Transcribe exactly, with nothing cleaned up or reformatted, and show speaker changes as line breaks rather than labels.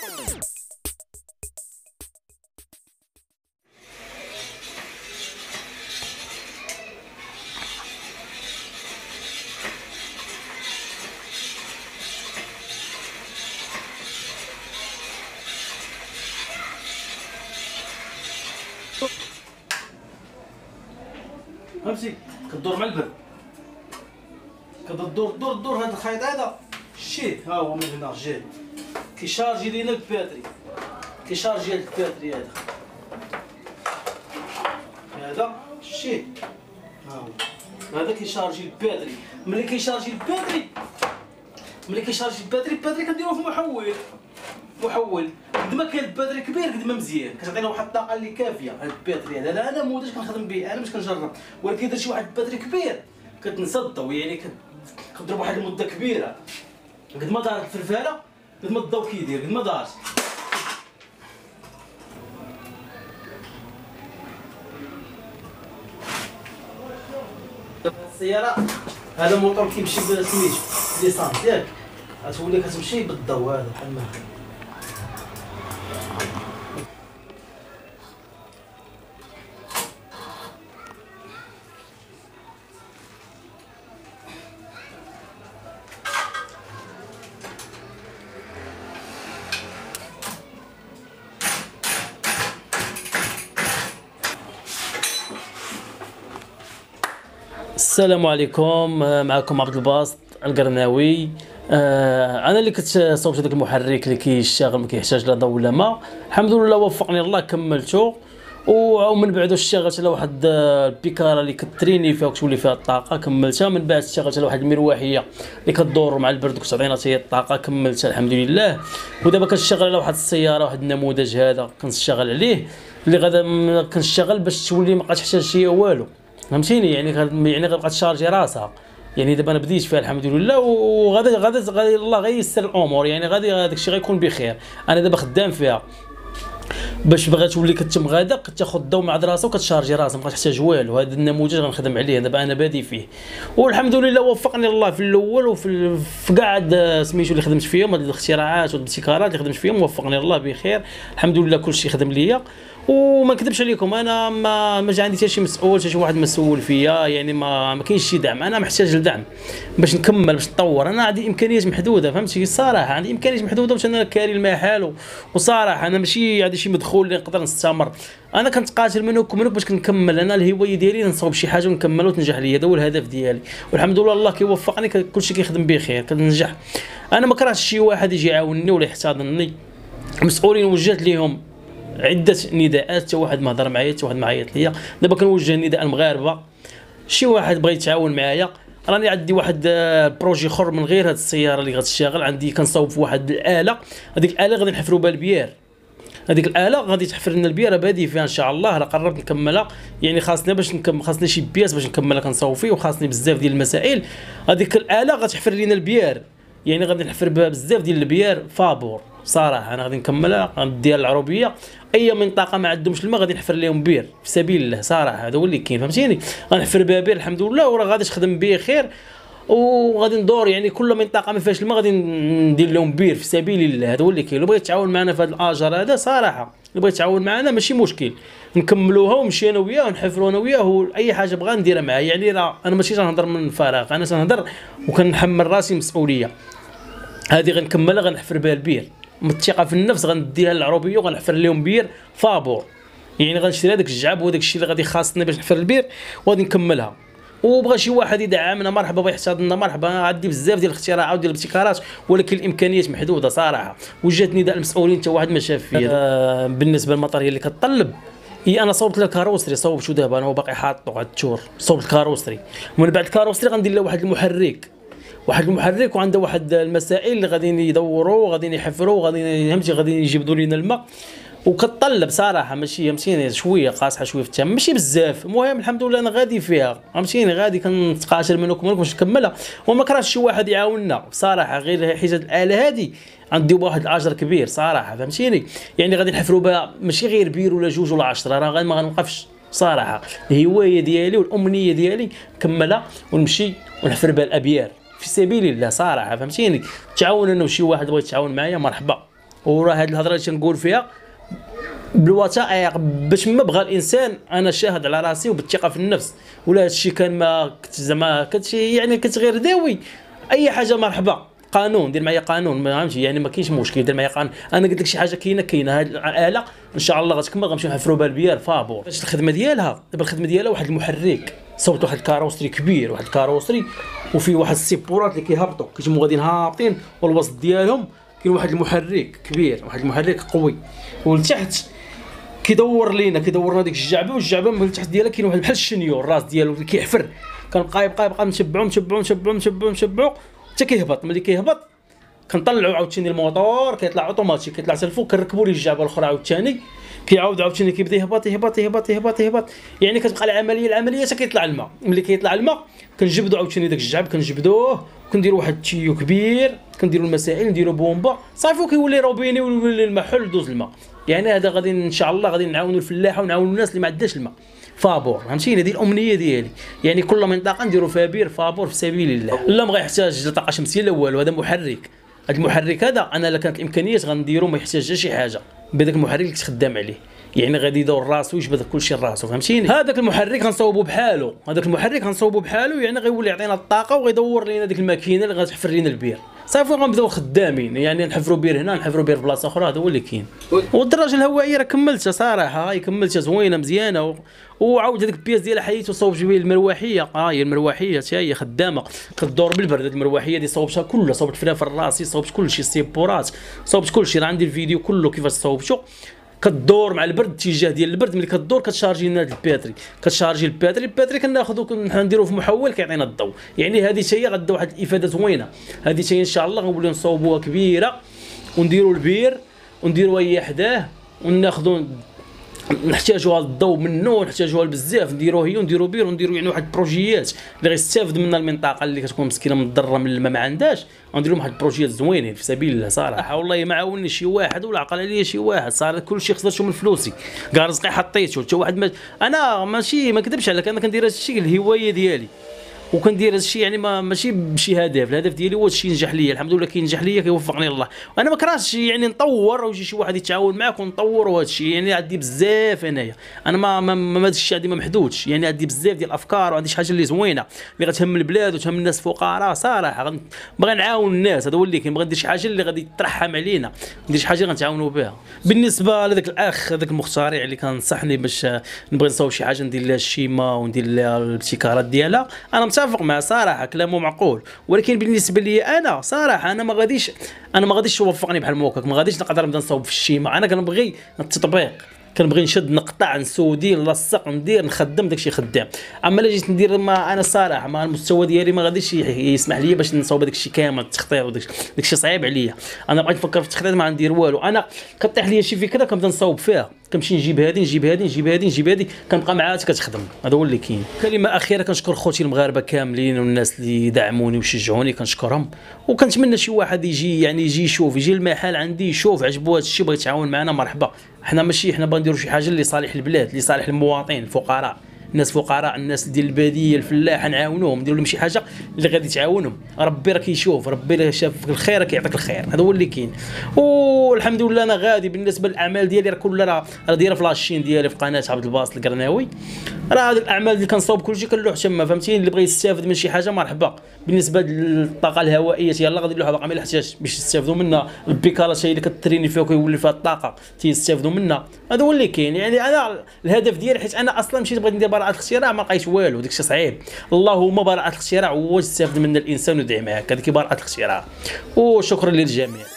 فهمتي؟ كدور مع البرد، كدور دور دور هذا الخيط هذا شتيه ها هو من هنا جاي كيشارجي لينا الباتري، كيشارجي هاد الباتري هذا هذا شتيه ها هو هذا كيشارجي الباتري. ملي كيشارجي الباتري ملي كيشارجي الباتري الباتري كنديروه في محول محول قد ما كان الباتري كبير قد ما مزيان كتعطينا واحد الطاقه اللي كافيه. هاد الباتري هذا انا نموذج كنخدم به انا باش كنجرب، ولكن درت شي واحد الباتري كبير كتنسى الضوء، يعني كتضرب واحد المده كبيره قد ما دارت الفرفاره قد ما الضوء كيدير قد ما دارت. السياره هذا موطور كيمشي بسميتو ليسانس ياك، غتولي كتمشي بالضوء هذا بحال ما هكا. السلام عليكم، معكم عبد الباسط القرناوي. آه انا اللي كنت صوبت هذاك المحرك اللي كيشتغل ما كيحتاج لا ضوء ولا ما، الحمد لله وفقني الله كملته، ومن بعد اشتغلت على واحد البيكاره اللي كتريني فيها وكتولي فيها الطاقه كملتها. من بعد اشتغلت على واحد المروحيه اللي كدور مع البرد وكتعطينا حتى هي الطاقه كملتها الحمد لله. ودابا كنشتغل على واحد السياره، واحد النموذج هذا كنشتغل عليه اللي غادا كنشتغل باش تولي ما بقاش تحتاج هي والو، فهمتيني؟ يعني يعني غتبقى تشارجي راسها. يعني دابا انا بديت فيها الحمد لله، وغادي غادي غادي الله غيسر الامور، يعني غادي هذاك الشيء غيكون بخير. انا دابا خدام فيها باش بغات تولي كتم غادا كتاخذ الضوء مع راسها وكتشارجي راسها، ما تحتاج والو. هذا النموذج غنخدم عليه دابا، انا بادي فيه والحمد لله وفقني الله في الاول وفي في كاع سميتو اللي خدمت فيهم، هاد الاختراعات والابتكارات اللي خدمت فيهم وفقني الله بخير الحمد لله. كلشي خدم ليا وما نكذبش عليكم، انا ما ما جا عندي حتى شي مسؤول حتى شي واحد مسؤول فيا، يعني ما ما كاينش شي دعم. انا محتاج لدعم باش نكمل باش نطور. انا عندي امكانيات محدوده، فهمتي؟ الصراحه عندي امكانيات محدوده باش انا كاري المحل، وصراحه انا ماشي عندي شي مدخول اللي نقدر نستمر. انا كنتقاتل منوك ومنوك باش كنكمل. انا الهوايه ديالي نصاوب شي حاجه ونكمل وتنجح ليا، هذا هو الهدف ديالي، والحمد لله الله كيوفقني كلشي كيخدم بخير كننجح. انا ما كرهتش شي واحد يجي يعاونني ولا يحتضنني. المسؤولين وجهت ليهم عده نداءات، حتى واحد ما هضر معايا، حتى واحد ما عيط ليا. دابا كنوجه نداء المغاربه، شي واحد بغى يتعاون معايا. راني عندي واحد بروجي اخر من غير هاد السياره اللي غتشتغل عندي، كنصاوب في واحد الاله. هذيك الاله غادي نحفروا بها البيار، هذيك الاله غادي تحفر لنا البيار، بادي فيها ان شاء الله، راه قربت نكملها. يعني خاصني باش نكمل، خاصني شي بياس باش نكملها كنصاوب فيه، وخاصني بزاف ديال المسائل. هذيك الاله غتحفر لنا البيار، يعني غادي نحفر بها بزاف ديال البيار فابور. صراحه انا غادي نكملها، غنديها للعروبيه، اي منطقه ما عندهمش الماء غادي نحفر لهم بير في سبيل الله. صراحه هذا هو اللي كاين، فهمتيني؟ غنحفر بها بير الحمد لله، وراه غادي تخدم به خير، وغادي ندور يعني كل منطقه ما فيهاش الماء غادي ندير لهم بير في سبيل الله. هذا هو اللي كاين. لو بغيت تعاون معنا في هذا الاجر هذا صراحه، لو بغيت تعاون معنا ماشي مشكل، نكملوها ونمشي انا وياه ونحفروا انا وياه، اي حاجه بغا نديرها معاه. يعني راه انا ماشي تنهضر من فراغ، انا تنهضر وكنحمل راسي مسؤوليه. هذه غنكملها غنحفر بها البير، متثقه في النفس، غنديها للعروبيه وغنحفر لهم بير فابور. يعني غنشري هذاك الجعاب وهذاك الشيء اللي غادي خاصني باش نحفر البير وغادي نكملها. وبغى شي واحد يدعمنا مرحبا، بغى يحتضننا مرحبا. عندي بزاف ديال الاختراعات وديال الابتكارات، ولكن الامكانيات محدوده صراحه. وجهت نداء المسؤولين حتى واحد ما شاف فيا. آه بالنسبه للماتيريال اللي كتطلب، هي انا صوبت لها الكاروسري، صوبته دابا انا وباقي حاطو واحد التور. صوبت الكاروسري، ومن بعد الكاروسري غندير له واحد المحرك، واحد المحرك وعنده واحد المسائل اللي غادي يدوروا وغادي يحفروا وغادي فهمتي غادي يجيبوا لنا الماء. وكتطلب صراحه ماشي فهمتيني شويه قاصحه شويه في الثمن، ماشي بزاف. المهم الحمد لله انا غادي فيها، فهمتيني؟ غادي كنتقاتل منك ومنك باش نكملها، وما كرهتش شي واحد يعاوننا صراحه. غير حيت الاله هذه عندي واحد الاجر كبير صراحه، فهمتيني؟ يعني غادي نحفروا بها ماشي غير بير ولا جوج ولا عشرة، راه غادي ما غنوقفش صراحه. الهوايه ديالي والامنيه ديالي نكملها ونمشي ونحفر بها الابيار في سبيل الله صراحه، فهمتيني؟ تعاون انا وشي واحد بغى يتعاون معايا مرحبا، وراه هذه الهضره اللي تنقول فيها بالوثائق باش ما بغى الانسان. انا شاهد على راسي وبالثقه في النفس، ولا هذا الشيء كان ما كنت زعما كنت يعني كنت غير داوي اي حاجه مرحبا. قانون دير معايا قانون ما فهمتش يعني ما كاينش مشكل دير معايا قانون. انا قلت لك شي حاجه كاينه كاينه هذه الاله ان شاء الله غتكمل غنمشيو نحفروا بها البيار فابور. باش الخدمه ديالها دابا الخدمه ديالها واحد المحرك صوت واحد الكاروسري كبير، واحد الكاروسري وفيه واحد السيبورات اللي كيهبطوا كيتموا غاديين هابطين، والوسط ديالهم كاين واحد المحرك كبير، واحد المحرك قوي، ولتحت كيدور لينا كيدورنا ديك الجعبه، والجعبه من تحت ديالها كاين واحد بحال الشنيور الراس ديالو اللي كيحفر. كنبقى يبقى يبقى نتبعو نتبعو نتبعو نتبعو نتبعو حتى كيهبط. ملي كيهبط كنطلعوا عاوتاني الموتور كيطلع اوتوماتيك كيطلع حتى الفوق، كنركبوا ليه الجعبه الاخرى عاوتاني كيعاود عاوتاني كيبدا يهبط يهبط يهبط يهبط يهبط. يعني كتبقى العمليه العمليه حتى كيطلع الماء. ملي كيطلع الماء كنجبدوا عاوتاني داك الجعب كنجبدوه وكنديروا واحد التيو كبير، كنديروا المسائل نديروا بومبا صافي وكيولي روبيني ويولي الماء حل دوز الماء. يعني هذا غادي ان شاء الله غادي نعاونوا الفلاحه ونعاونوا الناس اللي ما عندهاش الماء. فابور فهمتيني، هذه الامنيه ديالي. يعني كل منطقه نديروا فيها بير فابور في سبيل الله. لا ما غيحتاج لا طاقه شمسيه لا والو، هذا محرك. هذا المحرك هذا انا الا كانت الامكانيات غنديرو ما يحتاج حتى شي حاجه بهذاك المحرك اللي كنت خدام عليه. يعني غادي يدور راسو ويجبد كلشي راسو فهمتيني. هذاك المحرك غنصوبو بحالو، هذاك المحرك غنصوبو بحالو يعني غيولي يعطينا الطاقه وغيدور لينا ديك الماكينه اللي غتحفر لينا البير. صافي غنبداو خدامين، يعني نحفروا بير هنا نحفروا بير بلاصه اخرى، هذا هو اللي كاين. والدراجه الهوائيه راه كملتها صراحه، هاي كملتها زوينه مزيانه و... وعاود هذيك البياس ديالها حيدت وصوبت بيه المروحيه. ها هي المروحيه حتى هي خدامه كدور بالبرد. هذه المروحيه دي صوبتها كلها، صوبت فيها في الراسي، صوبت كلشي السيبورات، صوبت كلشي. راه عندي الفيديو كله كيفاش صوبته. كدور مع البرد الاتجاه ديال البرد، ملي كدور كتشارجي لنا الباتري، كتشارجي الباتري الباتري كناخذو نديروه في محول كيعطينا الضوء. يعني هذه حتى هي غدا واحد الافاده زوينه. هذه حتى هي ان شاء الله غنوليو نصوبوها كبيره ونديروا البير ونديروا هي حداه وناخذوا نحتاجوها الضوء منه ونحتاجوها بزاف، نديروه هي ونديروا بير ونديروا يعني واحد البروجيات اللي غيستافد منها المنطقه اللي كتكون مسكينه مضره من الماء ما عندهاش. غنديروا واحد البروجيات زوينين في سبيل الله صراحه. والله ما عاونني شي واحد ولا عقل عليا شي واحد، صار كلشي خسرته من فلوسي، كاع رزقي حطيته حتى واحد ما... انا ماشي ما نكذبش عليك، انا كندير هذا الشيء الهوايه ديالي وكندير هذا الشيء يعني ما ماشي بشي هدف. الهدف ديالي هو الشيء ينجح ليا الحمد لله، كينجح ليا كيوفقني الله. وانا ما كرهتش يعني نطور ويجي شي واحد يتعاون معاك ونطور وهذا الشيء. يعني عندي بزاف انايا، انا ما ما, ما هذا الشيء عندي ما محدودش. يعني عندي بزاف ديال الافكار وعندي شي حاجه اللي زوينه اللي غتهم البلاد وتهم الناس فقراء صراحه. باغي نعاون الناس، هذا هو اللي كاين. باغي ندير شي حاجه اللي غادي ترحم علينا، ندير شي حاجه اللي غنتعاونوا بها. بالنسبه لذاك الاخ هذاك المخترع اللي كنصحني باش نبغي نصاوب شي حاجه ندير لها الشيما وندير لها الابتكارات ديالها، انا متفق معاه صراحه كلامه معقول. ولكن بالنسبه لي انا صراحه انا ما غاديش انا ما غاديش يوفقني بحال موكك، ما غاديش نقدر نبدا نصاوب في الشيما. انا كنبغي التطبيق، كنبغي نشد نقطع نسودي نلصق ندير نخدم داكشي خدام. اما الا جيت ندير ما انا صراحه ما المستوى ديالي ما غاديش يسمح لي باش نصاوب داكشي كامل التخطيط وداكشي داكشي صعيب عليا. انا بغيت نفكر في التخطيط ما ندير والو. انا كطيح لي شي فكره كنبدا نصاوب فيها، كنمشي نجيب هذه نجيب هذه نجيب هذه نجيب هذه كنبقى معاها كتخدم. هذا هو اللي كاين. كلمه اخيره كنشكر خوتي المغاربه كاملين والناس اللي دعموني وشجعوني كنشكرهم. وكنتمنى شي واحد يجي يعني يجي يشوف يجي المحل عندي يشوف عجبو هذا الشيء بغى يتعاون معنا مرحبا. حنا ماشي حنا بغا نديروا شي حاجه اللي صالح البلاد اللي صالح المواطنين الفقراء، الناس فقراء الناس ديال الباديه الفلاحه نعاونوهم نديروا لهم شي حاجه اللي غادي تعاونهم. ربي راه كيشوف، ربي الا شاف الخير كيعطيك الخير. هذا هو اللي كاين. والحمد لله انا غادي بالنسبه للاعمال ديالي راه كلها راه راه دايره في لاشين ديالي في قناه عبد الباسط القرناوي. راه هذه الاعمال اللي كنصاوب كلشي كنلوح تما فهمتيني. اللي بغى يستافد من شي حاجه مرحبا. بالنسبه للطاقه الهوائيه يلاه غادي نلوح باقي ما احتاج باش يستافدوا منها. البيكالا هي اللي كتريني فيها وكيولي فيها الطاقه تيستافدوا منها. هذا هو اللي كاين. يعني انا الهدف ديالي حيت انا اصلا مشيت بغيت ندير براءه الاختراع ما لقيت والو، داكشي صعيب. اللهم براءه الاختراع هو يستافد من الانسان ويدعي معاك، هذيك براءه الاختراع. وشكرا للجميع.